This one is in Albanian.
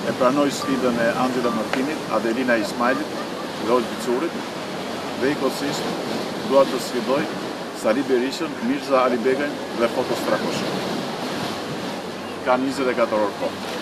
e pranoj sfidën e Angela Martinit, Adelina Ismailit dhe Olë Picurit, dhe i kosisht dua të sfidoj Sali Berishën, Mirza Alibekën dhe Fotos Trakoshin. Ka 24 orë kohë.